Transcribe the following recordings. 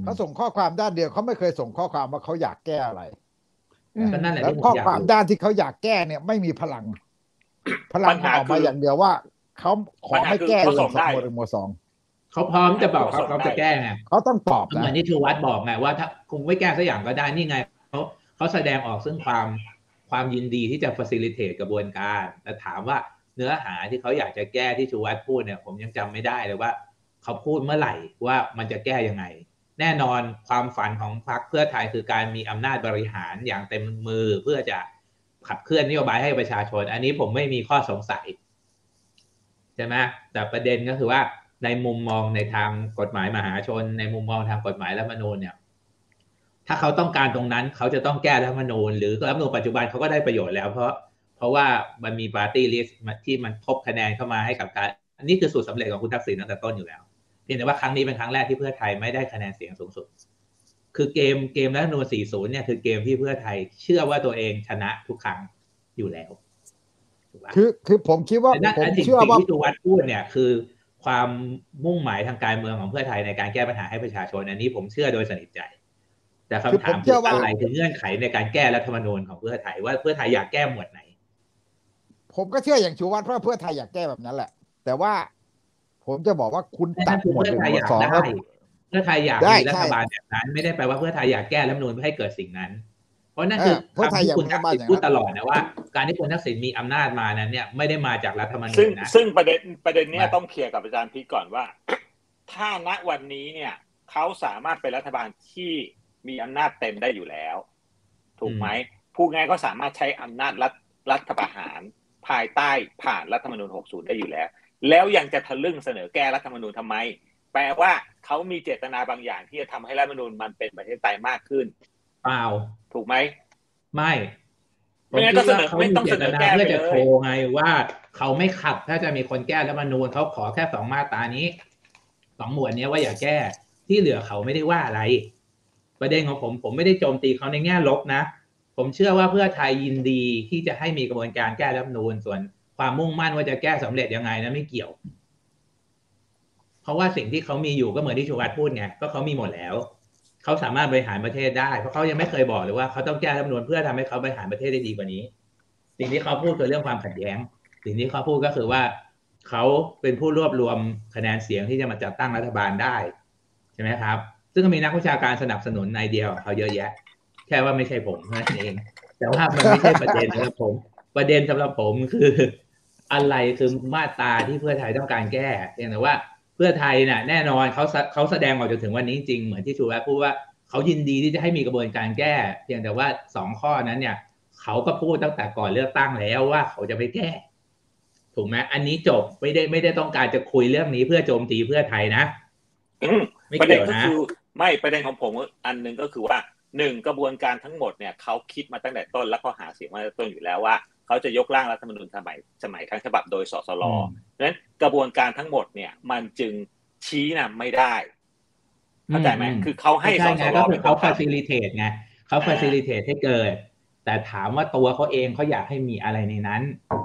เขาส่งข้อความด้านเดียวเขาไม่เคยส่งข้อความว่าเขาอยากแก้อะไรก็นั่นแหละแล้วที่ผมข้ออยากความรู้ด้านที่เขาอยากแก้เนี่ยไม่มีพลัง พลังปัญมันหาออกคืมาออย่างเดียวว่าเขาขอปัญหาไม่คือแก้เขาเรื่ส่องงสได้มหนึ่งสองเขาพร้อมจะบอกเขาส่งเขาได้จะแก้ไงเขาต้องตอบเหมืนะอนที่ชูวัฒน์บอกไงว่าถ้าคงไม่แก้สักอย่างก็ได้นี่ไงเขาแสดงออกซึ่งความยินดีที่จะ facilitate กระบวนการแต่ถามว่าเนื้อหาที่เขาอยากจะแก้ที่ชูวัฒน์พูดเนี่ยผมยังจำไม่ได้เลยว่าเขาพูดเมื่อไหร่ว่ามันจะแก้ยังไงแน่นอนความฝันของพรรคเพื่อไทยคือการมีอำนาจบริหารอย่างเต็มมือเพื่อจะขับเคลื่อนนโยบายให้ประชาชนอันนี้ผมไม่มีข้อสงสัยใช่ไหมแต่ประเด็นก็คือว่าในมุมมองในทางกฎหมายมหาชนในมุมมองทางกฎหมายรัฐธรรมนูญเนี่ยถ้าเขาต้องการตรงนั้นเขาจะต้องแก้รัฐธรรมนูญหรือรัฐธรรมนูญปัจจุบันเขาก็ได้ประโยชน์แล้วเพราะว่ามันมีปาร์ตี้ลิสต์ที่มันทบคะแนนเข้ามาให้กับการอันนี้คือสูตรสำเร็จของคุณทักษิณตั้งแต่ต้นอยู่แล้วเพียงแต่ว่าครั้งนี้เป็นครั้งแรกที่เพื่อไทยไม่ได้คะแนนเสียงสูงสุดคือเกมรัฐธรรมนูญ 40 เนี่ยคือเกมที่เพื่อไทยเชื่อว่าตัวเองชนะทุกครั้งอยู่แล้วคือผมคิดว่าผมเชื่อว่าที่ชูวัฒน์พูดเนี่ยคือความมุ่งหมายทางการเมืองของเพื่อไทยในการแก้ปัญหาให้ประชาชนอันนี้ผมเชื่อโดยสนิทใจแต่คำถามคืออะไรคือเงื่อนไขในการแก้รัฐธรรมนูญของเพื่อไทยว่าเพื่อไทยอยากแก้หมวดไหนผมก็เชื่ออย่างชูวัฒน์เพราะเพื่อไทยอยากแก้แบบนั้นแหละแต่ว่าผมจะบอกว่าคุณตัดหมวด 1 หมวด 2แล้วเพื่อไทยอยากมีรัฐบาลแบบนั้นไม่ได้แปลว่าเพื่อไทยอยากแก้รัฐธรรมนูญเพื่อให้เกิดสิ่งนั้นเพราะนั่นคือคำที่คุณทักษิณพูดตลอดนะว่าการที่คุณทักษิณมีอำนาจมานั้นเนี่ยไม่ได้มาจากรัฐธรรมนูญนะซึ่งประเด็นนี้ต้องเคลียร์กับอาจารย์พีก่อนว่าถ้าณวันนี้เนี่ยเขาสามารถเป็นรัฐบาลที่มีอำนาจเต็มได้อยู่แล้วถูกไหมพูดง่ายก็สามารถใช้อำนาจรัฐประหารภายใต้ผ่านรัฐธรรมนูญ 60 ได้อยู่แล้วยังจะทะลึ่งเสนอแก้รัฐธรรมนูญทำไมแปลว่าเขามีเจตนาบางอย่างที่จะทำให้รัฐธรรมนูญมันเป็นประชาธิปไตยมากขึ้นเปล่าถูกไหมไม่ผมคิดว่าเขามีเจตนาเพื่อจะโชว์ไงว่าเขาไม่ขัดถ้าจะมีคนแก้รัฐธรรมนูญเขาขอแค่2 มาตรานี้2 หมวดนี้ว่าอย่าแก้ที่เหลือเขาไม่ได้ว่าอะไรประเด็นของผมไม่ได้โจมตีเขาในแง่ลบนะผมเชื่อว่าเพื่อไทยยินดีที่จะให้มีกระบวนการแก้รัฐธรรมนูญส่วนความมุ่งมั่นว่าจะแก้สำเร็จยังไงนะไม่เกี่ยวเพราะว่าสิ่งที่เขามีอยู่ก็เหมือนที่ชูวัฒน์พูดไงก็เขามีหมดแล้วเขาสามารถบริหารประเทศได้เพราะเขายังไม่เคยบอกเลยว่าเขาต้องแก้รัฐธรรมนูญเพื่อทำให้เขาบริหารประเทศได้ดีกว่านี้สิ่งที่เขาพูดคือเรื่องความขัดแย้งสิ่งที่เขาพูดก็คือว่าเขาเป็นผู้รวบรวมคะแนนเสียงที่จะมาจัดตั้งรัฐบาลได้ใช่ไหมครับซึ่งก็มีนักวิชาการสนับสนุนในเดียวเขาเยอะแยะแค่ว่าไม่ใช่ผมนั่นเองแต่ว่ามันไม่ใช่ประเด็นสำหรับผมประเด็นสำหรับผมคืออะไรคือมาตราที่เพื่อไทยต้องการแก้เพียงแต่ว่าเพื่อไทยน่ะแน่นอนเขาแสดงออกจนถึงวันนี้จริงเหมือนที่ชูวัฒน์พูดว่าเขายินดีที่จะให้มีกระบวนการแก้เพียงแต่ว่า2 ข้อนั้นเนี่ยเขาก็พูดตั้งแต่ก่อนเลือกตั้งแล้วว่าเขาจะไม่แก้ถูกไหมอันนี้จบไม่ได้ต้องการจะคุยเรื่องนี้เพื่อโจมตีเพื่อไทยนะไม่เกี่ยวนะไม่ประเด็นของผมอันนึงก็คือว่า1กระบวนการทั้งหมดเนี่ยเขาคิดมาตั้งแต่ต้นแล้วก็หาเสียงมาตั้งแต่ต้นอยู่แล้วว่าเขาจะยกร่างรัฐธรรมนูญสมัยทั้งฉบับโดยสสรเพราะฉะนั้นกระบวนการทั้งหมดเนี่ยมันจึงชี้นำไม่ได้เข้าใจไหมคือเขาให้สสรเขา facilitate ไงเขา facilitate ให้เกิดแต่ถามว่าตัวเขาเองเขาอยากให้มีอะไรในนั้น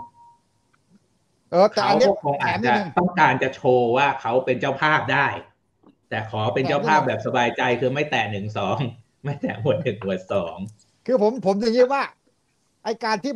เขาคงอาจจะต้องการจะโชว์ว่าเขาเป็นเจ้าภาพได้แต่ขอเป็นเจ้าภาพแบบสบายใจคือไม่แตะ1 2ไม่แตะหมวด 1 หมวด 2 คือผมอย่างนี้ว่าไอการที่